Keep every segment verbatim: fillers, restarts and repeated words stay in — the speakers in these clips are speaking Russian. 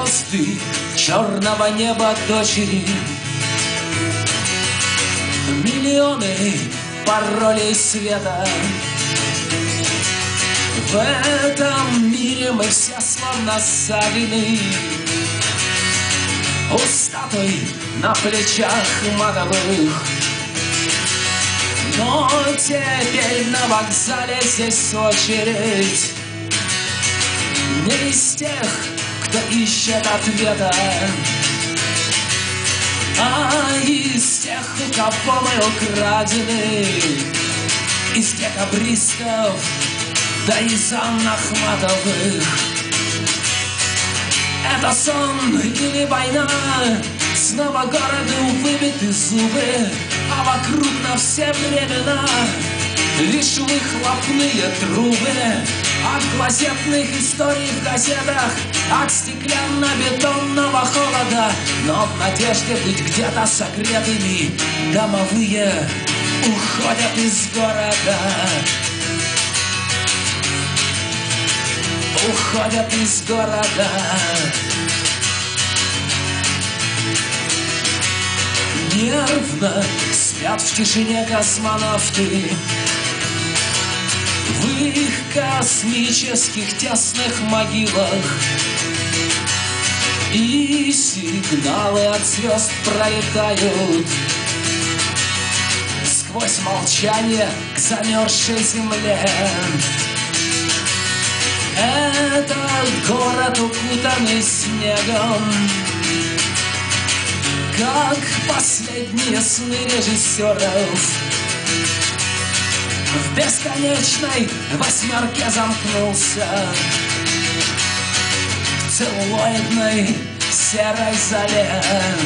звезды черного неба дочери. Миллионы паролей света. В этом мире мы все словно ссадины. У статуй на плечах матовых. Но теперь на вокзале здесь очередь не из тех, кто ищет ответа, а из тех, у кого мы украдены, из декабристов, да из Анн Ахматовых. Это сон или война, снова городу выбиты зубы, а вокруг на все времена лишь выхлопные трубы. От глазетных историй в газетах, от стеклянно-бетонного холода, но в надежде быть где-то согретыми домовые уходят из города. Уходят из города. Нервно спят в тишине космонавты в их космических тесных могилах. И сигналы от звезд пролетают сквозь молчание к замерзшей земле. Этот город укутанный снегом, как последние сны режиссеров. В бесконечной восьмерке замкнулся, в целлулоидной серой зале.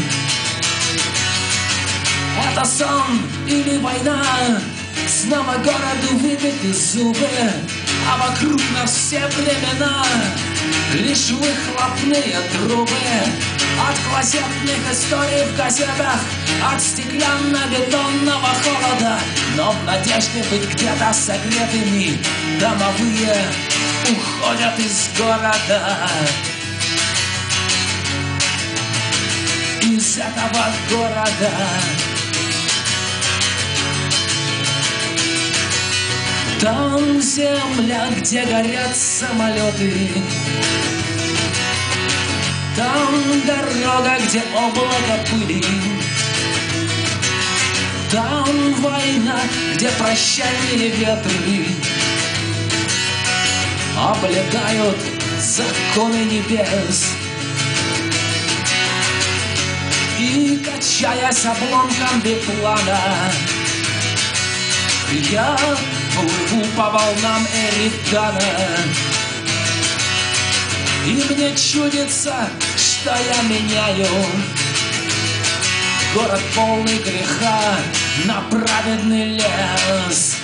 Это сон или война, снова городу выбиты зубы, а вокруг на все времена лишь выхлопные трубы. От глазетных историй в газетах, от стеклянно-бетонного холода, но в надежде быть где-то согретыми домовые уходят из города. Из этого города. Там земля, где горят самолеты. Там дорога, где облако пыли. Там война, где прощальные ветры облетают законы небес. И, качаясь обломком биплана, я плыву по волнам Эрикана. И мне чудится, что я меняю город полный греха на праведный лес.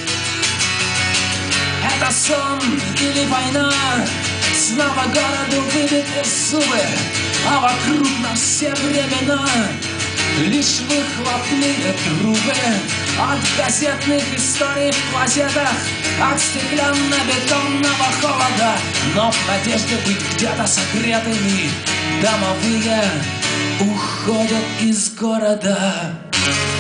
Это сон или война, снова городу выбиты зубы, а вокруг на все времена лишь выхлопные трубы. От газетных историй в клозетах, от стеклянно-бетонного холода, но в надежде быть где-то согретыми домовые уходят из города.